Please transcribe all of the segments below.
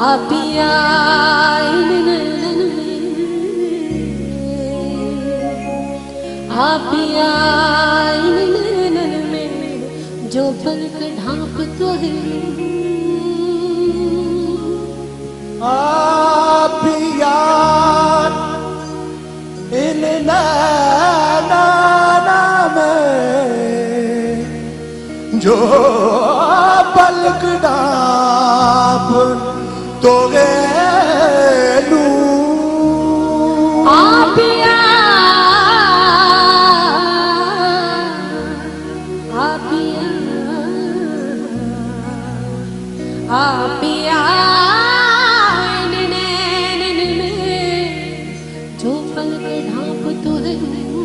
आपिया आपिया में जो पलक ढांप तो है आपिया इन नैना में जो पलक ढांप तो है आपिया आपिया आपिया जो पलक ढांप तो है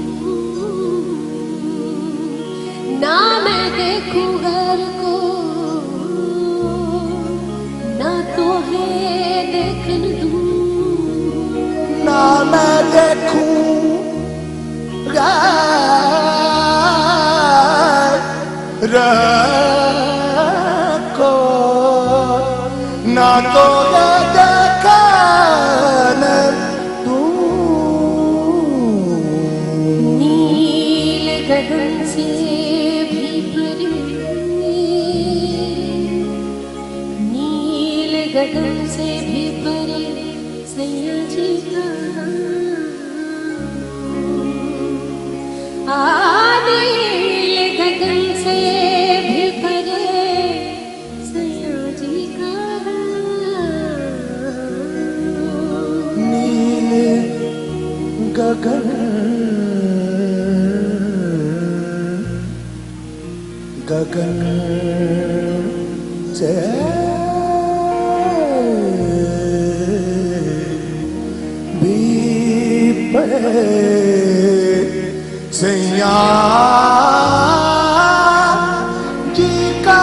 ना मैं देखूं घर को ना तो है देखन दूं ना मैं देखूं को ना तो ये देखन दूं नील गगन से भी परे नील गगन से भी परे सैया जी का नील गगन से भी परे सैया जी का नील गगन गगन से भी परे सैया जी का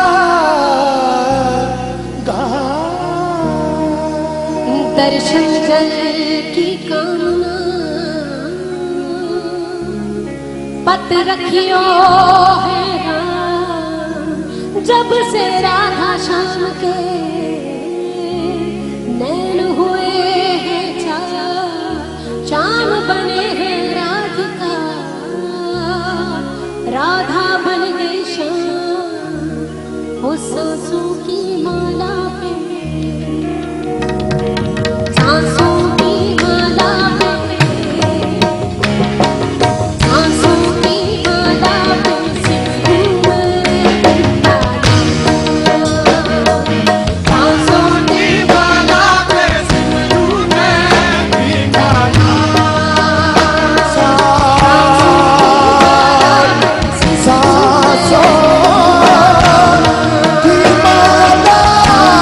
दर्शन जल की कामना पत रखियो है जब से राधा श्याम के नैन हुए हैं छाया श्याम बने हैं राधिका राधा बन गई श्याम उस सांसों की माला पे सांसों की माला पे सांसों की माला पे सांसों की माला पे सांसों की माला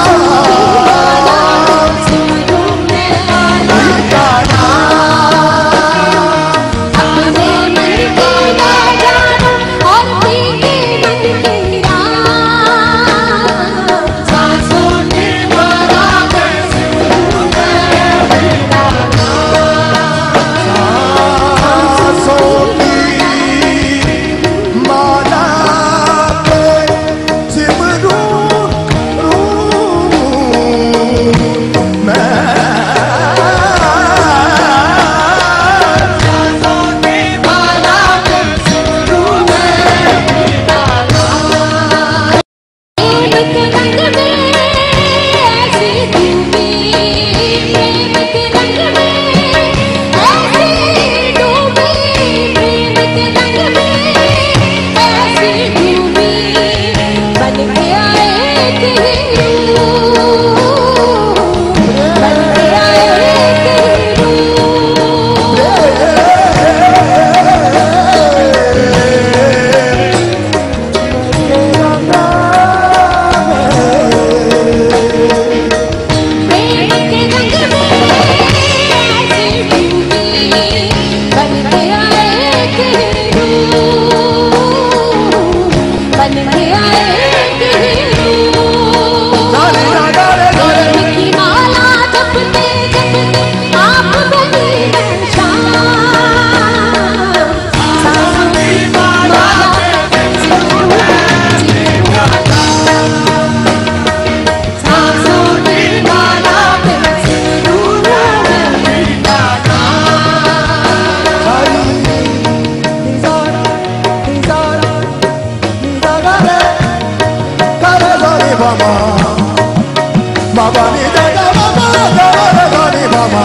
mama, baba ni da da baba da da da ni mama.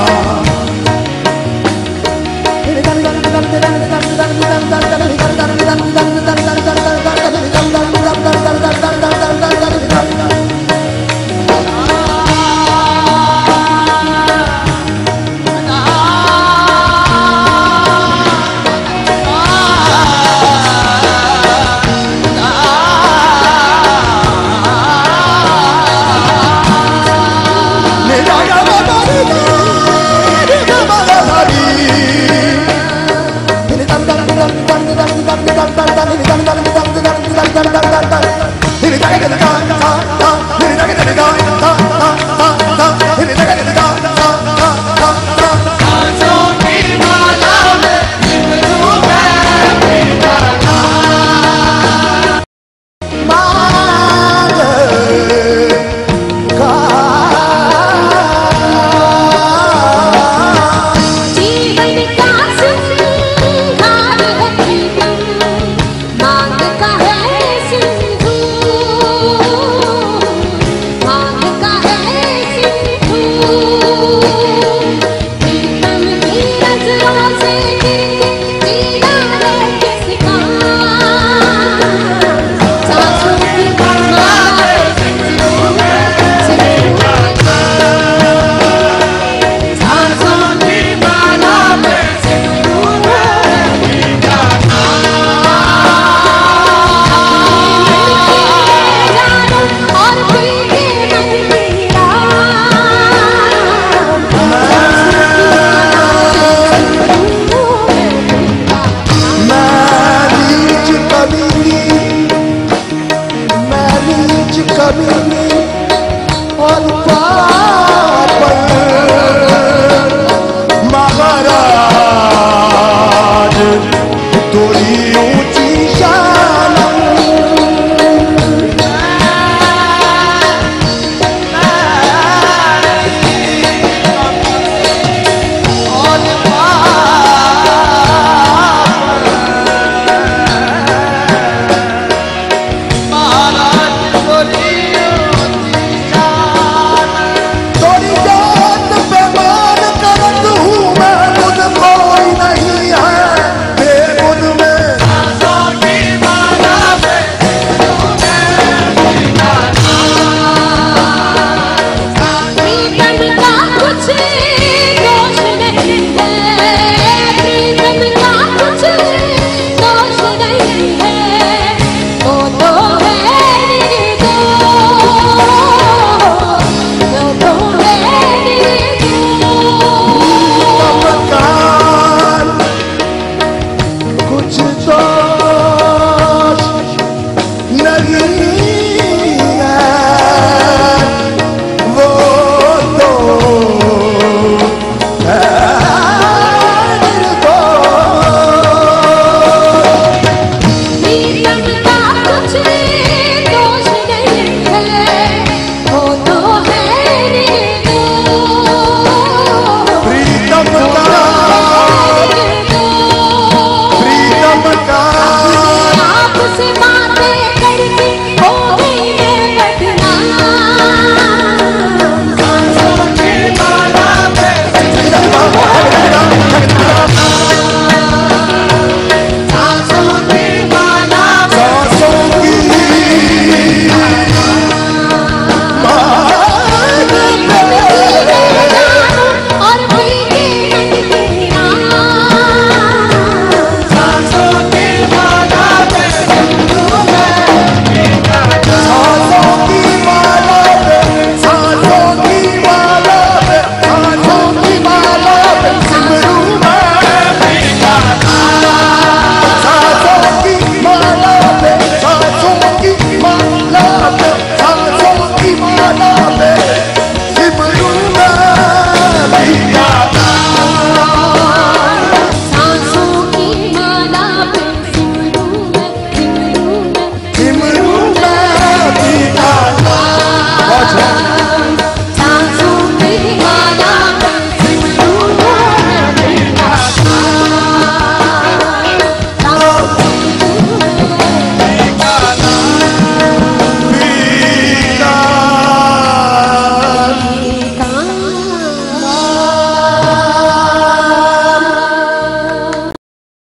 Did it